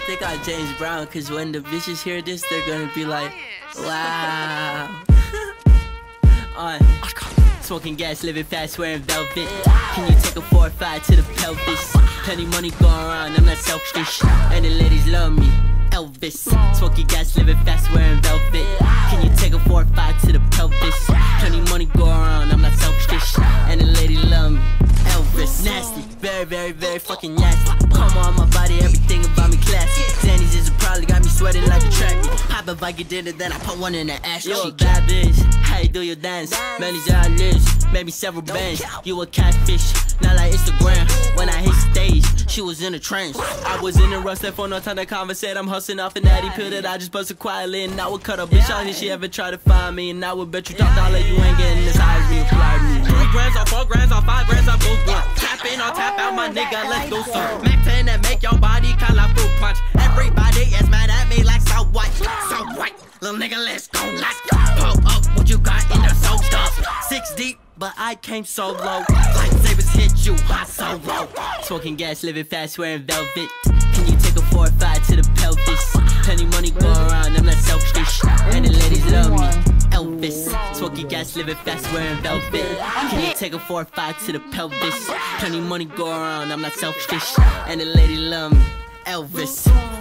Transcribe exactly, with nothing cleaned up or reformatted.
think I'm James Brown, cause when the bitches hear this, they're gonna be like, wow. On smoking gas, living fast, wearing velvet. Can you take a four or five to the pelvis? Plenty money going around, I'm not selfish, and the ladies love me. Elvis, smoking gas, living fast, wearing velvet. Can you take a four or five to the pelvis? Plenty money going around, I'm not selfish, and the ladies love me. Elvis, nasty, very, very, very fucking nasty. Come on my body, everything about me classy. Zannies is probably got me sweating like a track meet. Pop a bike, you did it, then I put one in the ash. You a bad bitch, how you do your dance? Many lives, maybe several bands. You a catfish, not like Instagram. When I hit stage, she was in a trance. I was in a rush, that for no time to conversate. I'm hustling off an addy pill that I just busted quietly, and I would cut a bitch out if she ever try to find me. And I would bet you top dollar you ain't getting this high as me, fly me. Three grands or four grands or five grands, I both one. Tap in or tap out, my nigga, let's go some. Mac ten that make your body kinda like fruit punch. Everybody is mad at me like so what? So what? Little nigga, let's go, let's go. Pull up what you got in the soul stuff. Six deep, but I came so low. Lightsabers hit you, hot so low. Smoking gas, living fast, wearing velvet. Can you take a four or five to the pelvis? Plenty money going around, I'm not selfish, and the ladies love me. Elvis, smoking gas, living fast, wearing velvet. Can you take a four or five to the pelvis? Plenty money going around, I'm not selfish, and the ladies love me. Elvis.